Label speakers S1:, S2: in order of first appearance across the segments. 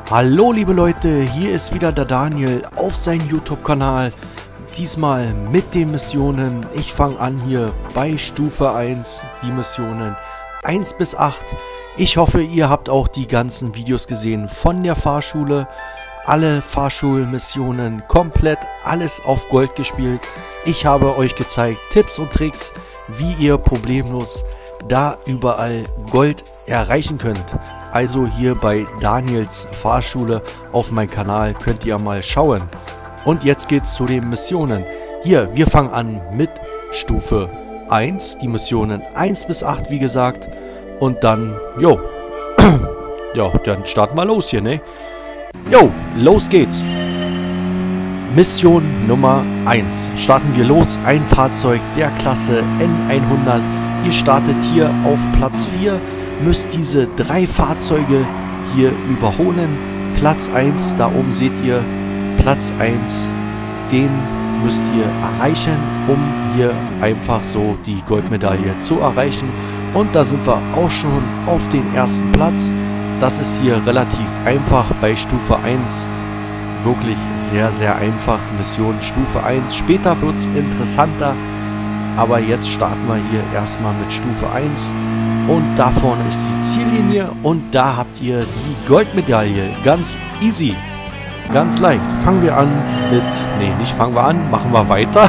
S1: Hallo liebe Leute, hier ist wieder der Daniel auf seinem YouTube-Kanal. Diesmal mit den Missionen. Ich fange an hier bei Stufe 1, die Missionen 1 bis 8. Ich hoffe, ihr habt auch die ganzen Videos gesehen von der Fahrschule. Alle Fahrschulmissionen komplett, alles auf Gold gespielt. Ich habe euch gezeigt Tipps und Tricks, wie ihr problemlos da überall Gold erreichen könnt. Also hier bei Daniels Fahrschule auf meinem Kanal könnt ihr mal schauen. Und jetzt geht's zu den Missionen. Hier, wir fangen an mit Stufe 1, die Missionen 1 bis 8 wie gesagt. Und dann, jo, ja, dann starten wir los hier, ne? Jo, los geht's. Mission Nummer 1. Starten wir los. Ein Fahrzeug der Klasse N100. Ihr startet hier auf Platz 4. Müsst diese 3 Fahrzeuge hier überholen. Platz 1, da oben seht ihr Platz 1. Den müsst ihr erreichen, um hier einfach so die Goldmedaille zu erreichen. Und da sind wir auch schon auf den ersten Platz. Das ist hier relativ einfach bei Stufe 1. Wirklich sehr, sehr einfach. Mission Stufe 1. Später wird es interessanter. Aber jetzt starten wir hier erstmal mit Stufe 1. Und da vorne ist die Ziellinie. Und da habt ihr die Goldmedaille. Ganz easy. Ganz leicht. Fangen wir an mit... Ne, nicht fangen wir an. Machen wir weiter.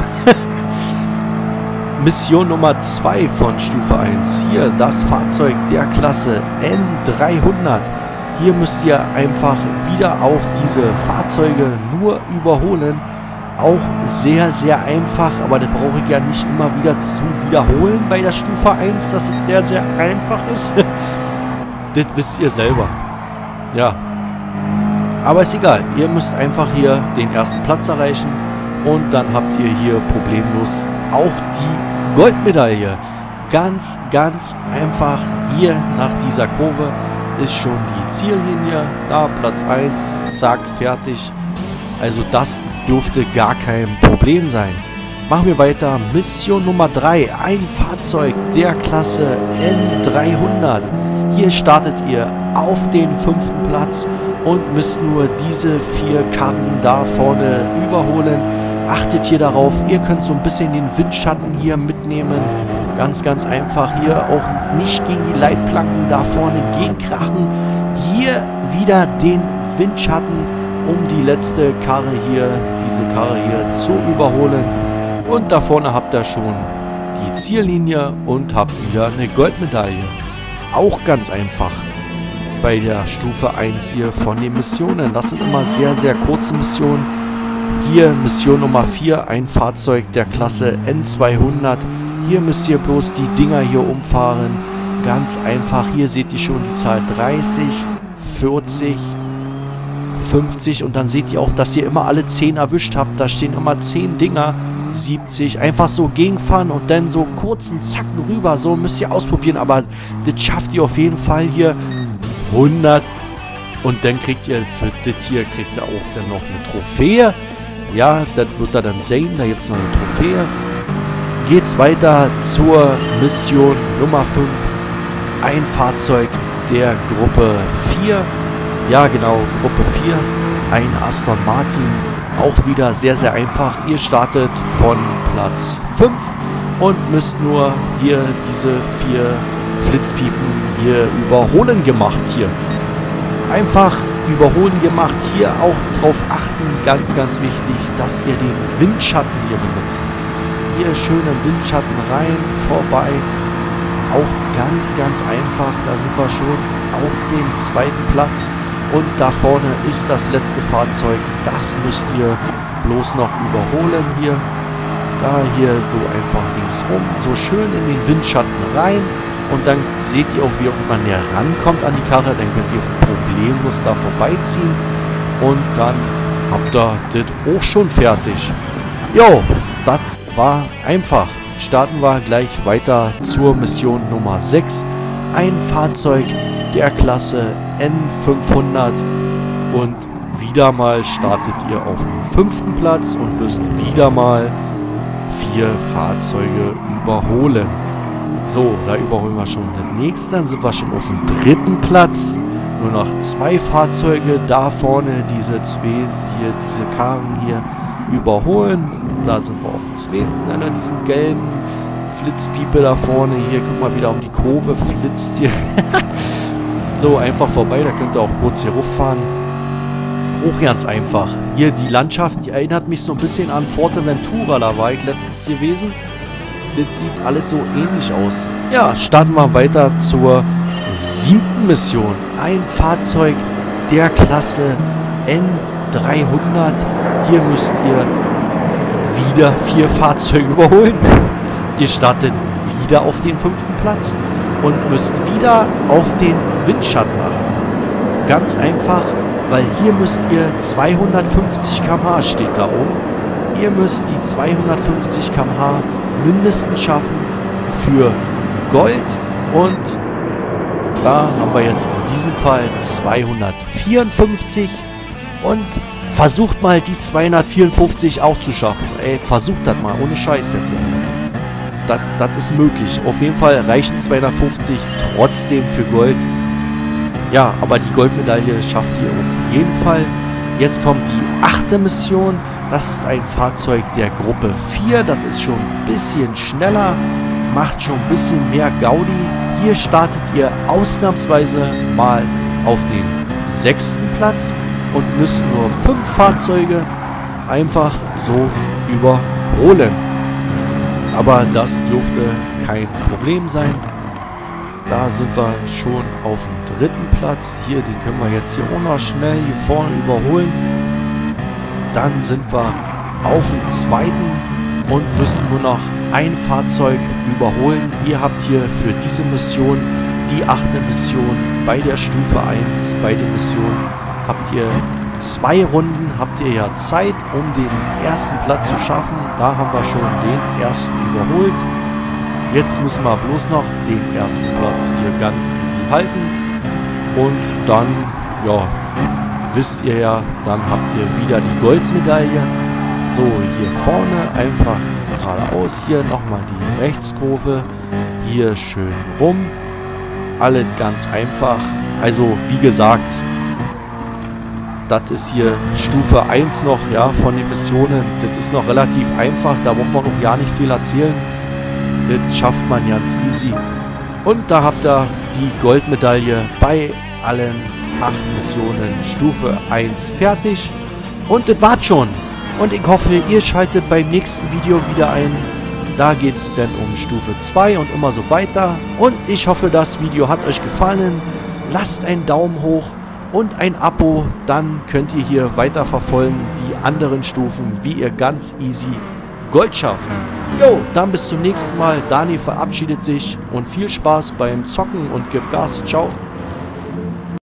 S1: Mission Nummer 2 von Stufe 1. Hier das Fahrzeug der Klasse N300. Hier müsst ihr einfach wieder auch diese Fahrzeuge nur überholen. Auch sehr, sehr einfach, aber das brauche ich ja nicht immer wieder zu wiederholen bei der Stufe 1, dass es sehr, sehr einfach ist. Das wisst ihr selber. Ja. Aber ist egal, ihr müsst einfach hier den ersten Platz erreichen und dann habt ihr hier problemlos auch die Goldmedaille. Ganz, ganz einfach hier nach dieser Kurve ist schon die Ziellinie. Da Platz 1, zack, fertig. Also das dürfte gar kein Problem sein. Machen wir weiter. Mission Nummer 3. Ein Fahrzeug der Klasse N300. Hier startet ihr auf den 5. Platz und müsst nur diese 4 Karren da vorne überholen. Achtet hier darauf, ihr könnt so ein bisschen den Windschatten hier mitnehmen. Ganz, ganz einfach hier auch nicht gegen die Leitplanken da vorne gegenkrachen. Hier wieder den Windschatten, um die letzte Karre hier, diese Karre hier zu überholen. Und da vorne habt ihr schon die Ziellinie und habt wieder eine Goldmedaille. Auch ganz einfach bei der Stufe 1 hier von den Missionen. Das sind immer sehr, sehr kurze Missionen. Hier Mission Nummer 4, ein Fahrzeug der Klasse N200. Hier müsst ihr bloß die Dinger hier umfahren. Ganz einfach. Hier seht ihr schon die Zahl 30, 40, 50 und dann seht ihr auch, dass ihr immer alle 10 erwischt habt. Da stehen immer 10 Dinger. 70. Einfach so gegenfahren und dann so kurzen Zacken rüber. So müsst ihr ausprobieren. Aber das schafft ihr auf jeden Fall hier. 100. Und dann kriegt ihr für das hier kriegt ihr auch dann noch eine Trophäe. Ja, das wird er dann sehen. Da gibt es noch eine Trophäe. Geht's weiter zur Mission Nummer 5. Ein Fahrzeug der Gruppe 4. Ja, genau, Gruppe 4. Ein Aston Martin. Auch wieder sehr, sehr einfach. Ihr startet von Platz 5 und müsst nur hier diese 4 Flitzpiepen hier überholen gemacht hier. Einfach überholen gemacht. Hier auch drauf achten, ganz, ganz wichtig, dass ihr den Windschatten hier benutzt. Hier schön im Windschatten rein, vorbei. Auch ganz, ganz einfach. Da sind wir schon auf dem 2. Platz. Und da vorne ist das letzte Fahrzeug. Das müsst ihr bloß noch überholen hier. Da hier so einfach links rum. So schön in den Windschatten rein. Und dann seht ihr auch, wie man näher rankommt an die Karre. Dann könnt ihr problemlos da vorbeiziehen. Und dann habt ihr das auch schon fertig. Jo, das war einfach. Starten wir gleich weiter zur Mission Nummer 6. Ein Fahrzeug der Klasse N500 und wieder mal startet ihr auf dem 5. Platz und müsst wieder mal 4 Fahrzeuge überholen. So, da überholen wir schon den nächsten, dann sind wir schon auf dem 3. Platz. nur noch 2 Fahrzeuge da vorne, diese Karren hier überholen. Da sind wir auf dem zweiten, einer diesen gelben Flitzpiepe da vorne. Hier, guck mal, wieder um die Kurve flitzt hier. So, einfach vorbei, da könnt ihr auch kurz hier hochfahren. Auch ganz einfach. Hier die Landschaft, die erinnert mich so ein bisschen an Forteventura, da war ich letztens gewesen. Das sieht alles so ähnlich aus. Ja, starten wir weiter zur 7. Mission. Ein Fahrzeug der Klasse N300. Hier müsst ihr wieder 4 Fahrzeuge überholen. Ihr startet wieder auf den 5. Platz und müsst wieder auf den Windschatten achten. Ganz einfach, weil hier müsst ihr 250 km/h steht da oben. Ihr müsst die 250 km/h mindestens schaffen für Gold und da haben wir jetzt in diesem Fall 254 und versucht mal die 254 auch zu schaffen. Ey, versucht das mal, ohne Scheiß jetzt. Das ist möglich. Auf jeden Fall reichen 250 trotzdem für Gold. Ja, aber die Goldmedaille schafft ihr auf jeden Fall. Jetzt kommt die 8. Mission. Das ist ein Fahrzeug der Gruppe 4. Das ist schon ein bisschen schneller, macht schon ein bisschen mehr Gaudi. Hier startet ihr ausnahmsweise mal auf den 6. Platz und müsst nur 5 Fahrzeuge einfach so überholen. Aber das dürfte kein Problem sein. Da sind wir schon auf dem 3. Platz. Hier, den können wir jetzt hier auch noch schnell hier vorne überholen. Dann sind wir auf dem 2. und müssen nur noch ein Fahrzeug überholen. Ihr habt hier für diese Mission, die 8. Mission bei der Stufe 1, bei der Mission habt ihr 2 Runden, habt ihr ja Zeit, um den 1. Platz zu schaffen. Da haben wir schon den 1. überholt. Jetzt müssen wir bloß noch den 1. Platz hier ganz easy halten. Und dann, ja, wisst ihr ja, dann habt ihr wieder die Goldmedaille. So, hier vorne einfach geradeaus, hier nochmal die Rechtskurve, hier schön rum, alles ganz einfach. Also wie gesagt, das ist hier Stufe 1 noch, ja, von den Missionen. Das ist noch relativ einfach, da braucht man noch gar nicht viel erzählen. Das schafft man ganz easy. Und da habt ihr die Goldmedaille bei allen 8 Missionen Stufe 1 fertig. Und das war's schon. Und ich hoffe, ihr schaltet beim nächsten Video wieder ein. Da geht es dann um Stufe 2 und immer so weiter. Und ich hoffe, das Video hat euch gefallen. Lasst einen Daumen hoch und ein Abo. Dann könnt ihr hier weiter verfolgen die anderen Stufen, wie ihr ganz easy Gold schafft. Jo, dann bis zum nächsten Mal. Dani verabschiedet sich und viel Spaß beim Zocken und gibt Gas. Ciao.